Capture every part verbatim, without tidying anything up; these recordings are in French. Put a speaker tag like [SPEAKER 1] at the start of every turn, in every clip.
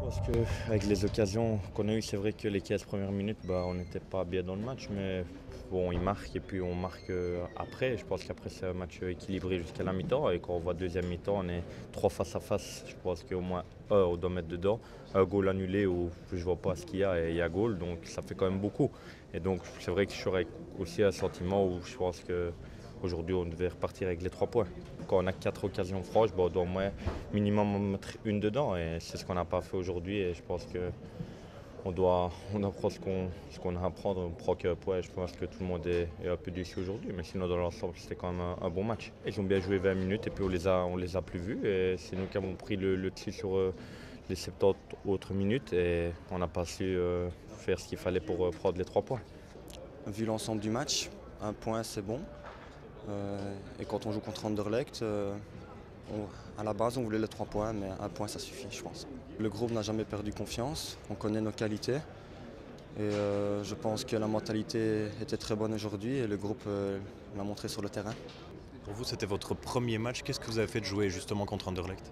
[SPEAKER 1] Parce qu'avec les occasions qu'on a eues, c'est vrai que les quinze premières minutes, bah, on n'était pas bien dans le match, mais bon, ils marquent et puis on marque euh, après. Je pense qu'après, c'est un match équilibré jusqu'à la mi-temps. Et quand on voit deuxième mi-temps, on est trois face à face. Je pense qu'au moins un, on doit mettre dedans. Un goal annulé où je ne vois pas ce qu'il y a et il y a goal, donc ça fait quand même beaucoup. Et donc, c'est vrai que j'aurais aussi un sentiment où je pense que aujourd'hui, on devait repartir avec les trois points. Quand on a quatre occasions franches, bon, on doit au moins minimum en mettre une dedans. Et c'est ce qu'on n'a pas fait aujourd'hui. Et je pense qu'on doit, on doit prendre ce qu'on, ce qu'on a à prendre. On prend qu'un point. Je pense que tout le monde est, est un peu déçu aujourd'hui. Mais sinon, dans l'ensemble, c'était quand même un, un bon match. Ils ont bien joué vingt minutes et puis on les a, on les a plus vus. Et c'est nous qui avons pris le, le dessus sur euh, les soixante-dix autres minutes. Et on n'a pas su euh, faire ce qu'il fallait pour euh, prendre les trois points.
[SPEAKER 2] Vu l'ensemble du match, un point c'est bon. Euh, et quand on joue contre Anderlecht, euh, on- à la base on voulait les trois points, mais un point ça suffit je pense. Le groupe n'a jamais perdu confiance, on connaît nos qualités. Et euh, je pense que la mentalité était très bonne aujourd'hui et le groupe euh, l'a montré sur le terrain.
[SPEAKER 3] Pour vous, c'était votre premier match. Qu'est-ce que vous avez fait de jouer justement contre Anderlecht?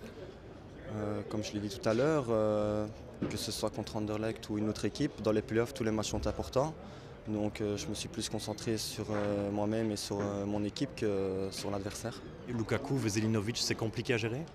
[SPEAKER 2] Euh, comme je l'ai dit tout à l'heure, euh, que ce soit contre Anderlecht ou une autre équipe, dans les playoffs tous les matchs sont importants. Donc euh, je me suis plus concentré sur euh, moi-même et sur euh, mon équipe que sur l'adversaire.
[SPEAKER 3] Et Lukaku, Veselinovic, c'est compliqué à gérer?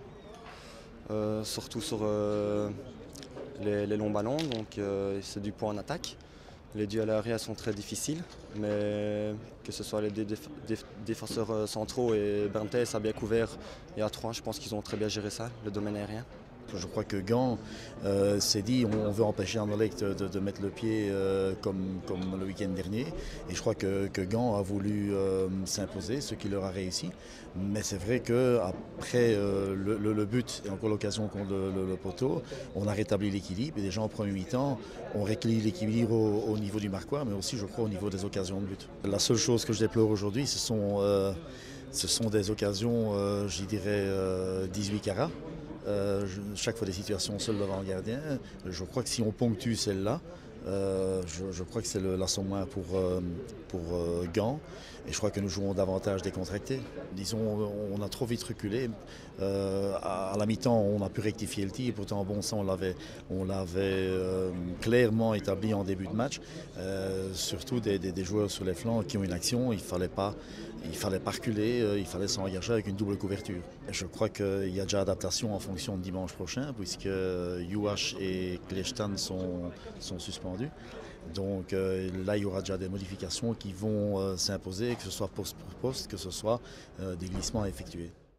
[SPEAKER 2] Euh, surtout sur euh, les, les longs ballons, donc euh, c'est du poids en attaque. Les duels aériens sont très difficiles, mais que ce soit les dé- déf- déf- défenseurs euh, centraux et Berntes a bien couvert et à trois, je pense qu'ils ont très bien géré ça, le domaine aérien.
[SPEAKER 4] Je crois que Gand euh, s'est dit on veut empêcher Anderlecht de, de mettre le pied euh, comme, comme le week-end dernier. Et je crois que, que Gand a voulu euh, s'imposer, ce qui leur a réussi. Mais c'est vrai qu'après euh, le, le, le but et encore l'occasion contre le, le, le poteau, on a rétabli l'équilibre. Et déjà en premier mi-temps, on rééquilibre l'équilibre au, au niveau du marquoir, mais aussi je crois au niveau des occasions de but. La seule chose que je déplore aujourd'hui, ce sont, euh, ce sont des occasions, euh, je dirais, euh, dix-huit carats. Euh, je, chaque fois des situations seules devant le gardien. Je crois que si on ponctue celle-là, euh, je, je crois que c'est la somme moins pour, euh, pour euh, Gand. Et je crois que nous jouons davantage décontractés. Disons, on a trop vite reculé. Euh, à, à la mi-temps, on a pu rectifier le tir. Pourtant, bon sang, on l'avait, on l'avait euh, clairement établi en début de match. Euh, surtout des, des, des joueurs sur les flancs qui ont une action. Il ne fallait pas, il fallait pas reculer. Euh, il fallait s'engager avec une double couverture. Et je crois qu'il y a déjà adaptation en fonction de dimanche prochain, puisque Juhas et Kljestan sont, sont suspendus. Donc euh, là, il y aura déjà des modifications qui vont euh, s'imposer, que ce soit poste pour poste, que ce soit euh, des glissements à effectuer.